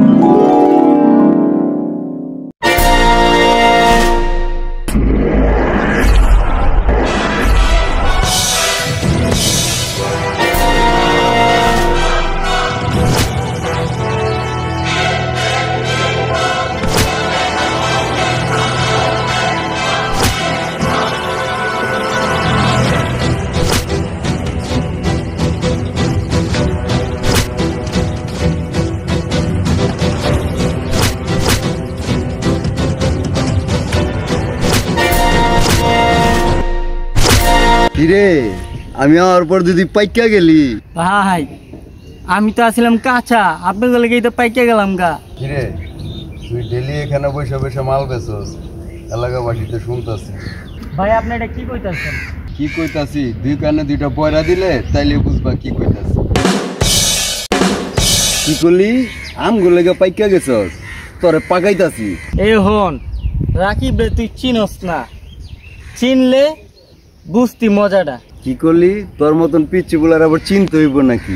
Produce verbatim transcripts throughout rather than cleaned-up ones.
কিরে আমি আর পর দিদি পাইকা গেলি ভাই আমি তো আসলাম কাঁচা আপনার গেলে তো পাইকা গেলাম গা। কিরে তুই ডেলি এখানে বসে বসে মাল বেচস এলাকাবাসীতে শুনতাছি। ভাই আপনি এটা কি কইতাছেন? কি কইতাছি দুই কানে দুইটা পয়রা দিলে তাইলে বুঝবা কি কইতাছি। কি করলি আমগুলো লেগে পাইকা গেছস তোরে পাকাইতাছি। এ হন রাকিব রে তুই চিনস না, চিনলে বুঝতি মজাটা। কি করলি তোর মতন পিচ্ছি বলার আবার চিনতে হইব নাকি?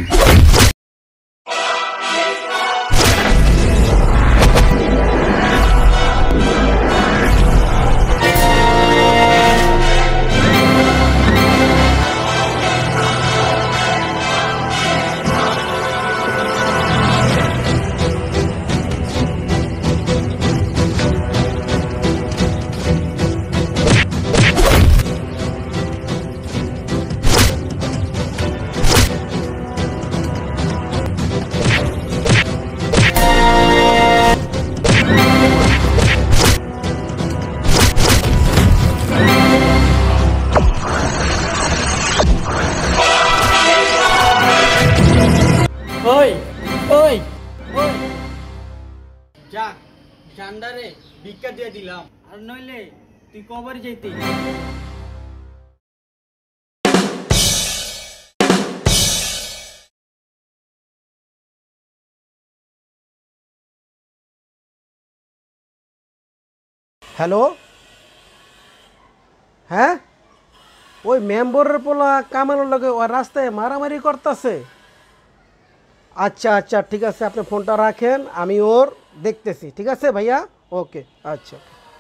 ওই ওই ওই যা জান্ডারে ভিক্ষা দিয়ে দিলাম, আর নইলে তুই কবর যেতি। হ্যালো, হ্যাঁ ওই মেম্বরের পোলা কামানোর লগে ওই রাস্তায় মারামারি করতেছে। আচ্ছা আচ্ছা ঠিক আছে, আপনি ফোনটা রাখেন, আমি ওর দেখতেছি। ঠিক আছে ভাইয়া, ওকে আচ্ছা।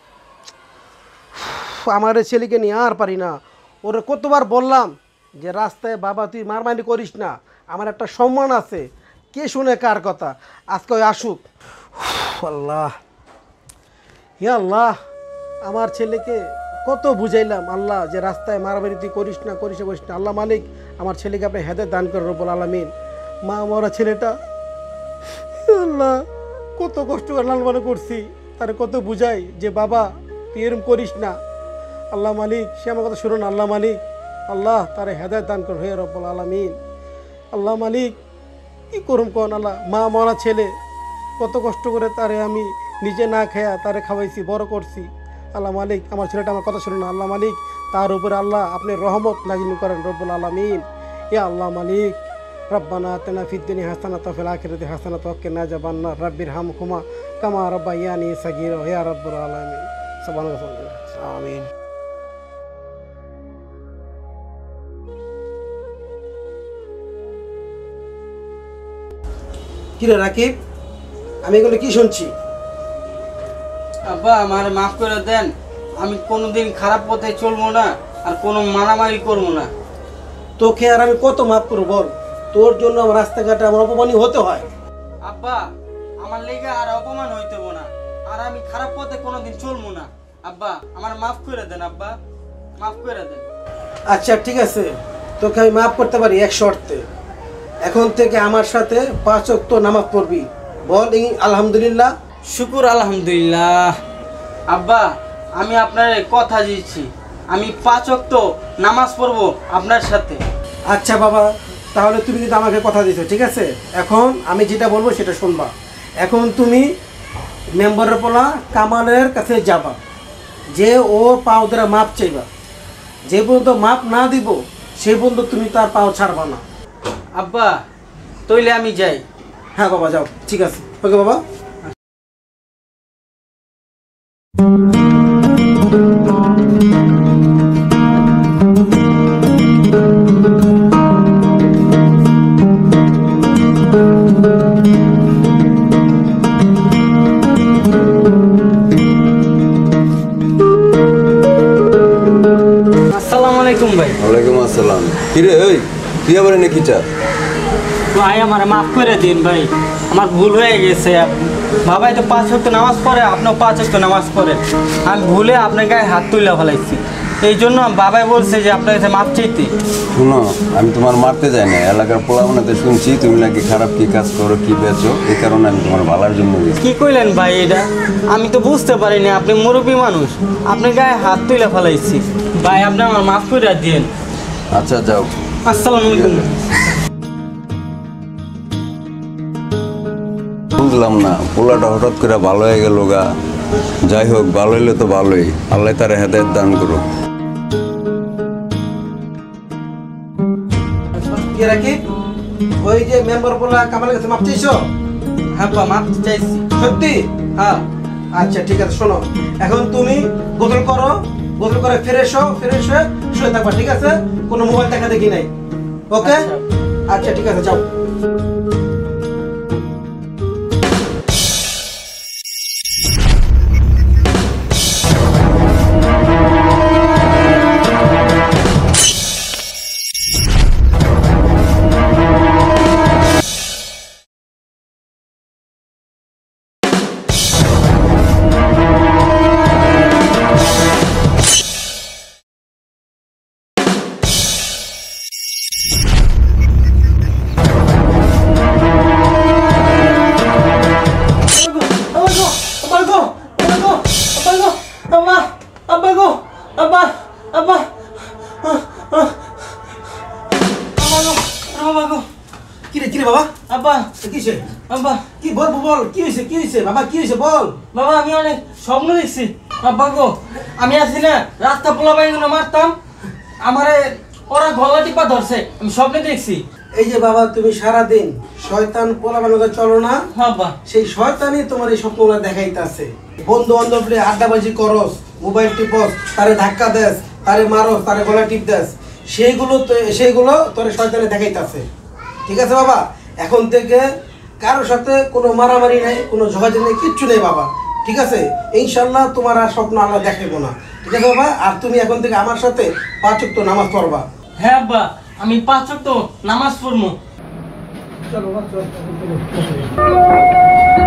আমার ছেলেকে নিয়ে আর পারি না, ওরে কতবার বললাম যে রাস্তায় বাবা তুই মারামারি করিস না, আমার একটা সম্মান আছে, কে শুনে কার কথা। আজকে ওই আসুক। আল্লাহ হে আল্লাহ, আমার ছেলেকে কত বুঝাইলাম আল্লাহ যে রাস্তায় মারামারি তুই করিস না করিস না করিস না। আল্লাহ মালিক আমার ছেলেকে আপনি হেদায়েত দান করেন রব্বুল আলামিন। মা মরা ছেলেটা আল্লাহ কত কষ্ট করে লালন পালন করছি, তার কত বুঝাই যে বাবা তুই এরম করিস না। আল্লাহ মালিক সে আমার কথা শুনুন। আল্লাহ মালিক আল্লাহ তারে হেদায়েত দান করেন হে রব্বুল আলামিন। আল্লাহ মালিক কি করুম কোন আল্লাহ, মা মরা ছেলে কত কষ্ট করে তারে আমি নিজে না খায়া তারে খাওয়াইছি বড় করছি। আল্লাহ মালিক আমার ছেলেটা আমার কথা শুনুন। আল্লাহ মালিক তার উপরে আল্লাহ আপনি রহমত নাজিল করেন রব্বুল আলামিন। ইয়া আল্লাহ মালিক রব্বানা আতিনা ফিদ দুনিয়া হাসানাতাও ওয়া ফিল আখিরাতি হাসানাতাও ওয়া কিনা আযাবান নার রাব্বিরহামহুমা কামা রাব্বায়ানি সাগীরা ইয়া রাব্বুল আলামিন। সুবহানাল্লাহ আমিন। কিরে রাকিব, আমি এগুলো কি শুনছি? আব্বা আমার মাফ করে দেন, আমি কোনোদিন খারাপ পথে চলবো না, আর কোনো মারামারি করবো না। তোকে আর আমি কত মাফ করবো বল, তোর জন্য আমার রাস্তাঘাটে আমার অপমানই হতে হয়। আব্বা আমার লেগে আর অপমান হইতে না, আর আমি খারাপ পথে কোনোদিন চলবো না। আব্বা আমার মাফ করে দেন, আব্বা মাফ করে দেন। আচ্ছা ঠিক আছে, তোকে আমি মাফ করতে পারি এক শর্তে। এখন থেকে আমার সাথে পাঁচ ওয়াক্ত নামাজ পড়বি। বল আলহামদুলিল্লাহ। শুকুর আলহামদুলিল্লাহ। আব্বা আমি আপনার কথা দিচ্ছি, আমি পাঁচ ওয়াক্ত নামাজ পড়বো আপনার সাথে। আচ্ছা বাবা, তাহলে তুমি কিন্তু আমাকে কথা দিছো, ঠিক আছে? এখন আমি যেটা বলবো সেটা শুনবা। এখন তুমি মেম্বারের পোলা কামালের কাছে যাবা, যে ও পাও দ্বারা মাপ চাইবা। যে পর্যন্ত মাপ না দিব সেই পর্যন্ত তুমি তার পাও ছাড়বা না। আব্বা তইলে আমি যাই। হ্যাঁ বাবা যাও, ঠিক আছে, ওকে বাবা। আলাইকুম ভাই। ওয়ালাইকুম আসসালাম। কিরে ওই তুই আবার এনে কি চাস? ভাই আমার মাফ করে দিন ভাই, আমার ভুল হয়ে গেছে। বাবাই তো পাঁচ ওয়াক্ত নামাজ পড়ে, আপনিও পাঁচ ওয়াক্ত নামাজ পড়েন। আমি ভুলে আপনার গায়ে হাত তুলে ফেলাইছি, এই জন্য বাবাই বলছে যে আপনার কাছে মাপ চাইতে। শুনো, আমি তোমার মারতে যাই না, এলাকার পোলাপানাতে শুনছি তুমি নাকি খারাপ কি কাজ করো, কি বেচো, এই কারণে আমি তোমার ভালোর জন্য গেছি। কি কইলেন ভাই এটা? আমি তো বুঝতে পারিনি, আপনি মুরব্বী মানুষ, আপনার গায়ে হাত তুলে ফেলাইছি। ভাই আপনি আমার মাফ করে দিন। আচ্ছা যাও। আসসালামু আলাইকুম। বুঝলাম না, পোলাটা হঠাৎ করে ভালো হয়ে গেল গা। যাই হোক, ভালো হইলে তো ভালোই, আল্লাহ তার হেদায়েত দান করো। কি রাখি ওই যে মেম্বার বলা কামালের কাছে মাপ চাইছো? হ্যাঁ বা মাফ চাইছি। সত্যি? হ্যাঁ। আচ্ছা ঠিক আছে, শোনো এখন তুমি গোসল করো, গোসল করে ফ্রেশ হও, ফ্রেশ হয়ে শুয়ে থাকবা, ঠিক আছে? কোনো মোবাইল দেখা দেখি নাই, ওকে? আচ্ছা। আচ্ছা ঠিক আছে, যাও। কিরে কিরে বাবা, আব্বা কিসে? আব্বা কি বল বল, কি হয়েছে কি হয়েছে বাবা, কি হয়েছে বল? বাবা আমি অনেক স্বপ্ন দেখছি। আব্বা গো, আমি আছি না রাস্তা পোলা বাইগুলো মারতাম, আমারে ওরা গলা টিপা ধরছে, আমি স্বপ্নে দেখছি। এই যে বাবা, তুমি সারাদিন শয়তান পোলা বানাতে চলো না, হ্যাঁ আব্বা। সেই শয়তানই তোমার এই স্বপ্নগুলো দেখাইতেছে। বন্ধু বান্ধব আড্ডাবাজি করস, মোবাইল টিপস, তারে ধাক্কা দেস, তারে মারস, তারে গলা টিপ দেস, সেইগুলো তো সেইগুলো তোর শয়তানে দেখাইতেছে। ঠিক আছে বাবা, এখন থেকে কারোর সাথে কোনো মারামারি নাই, কোনো ঝগড়া নেই, কিচ্ছু নেই বাবা, ঠিক আছে? ইনশাল্লাহ তোমার আর স্বপ্ন আল্লাহ দেখাবো না, ঠিক আছে বাবা? আর তুমি এখন থেকে আমার সাথে পাঁচ ওয়াক্ত নামাজ পড়বা। হ্যাঁ আব্বা, আমি পাঁচ ওয়াক্ত নামাজ পড়বো। চলো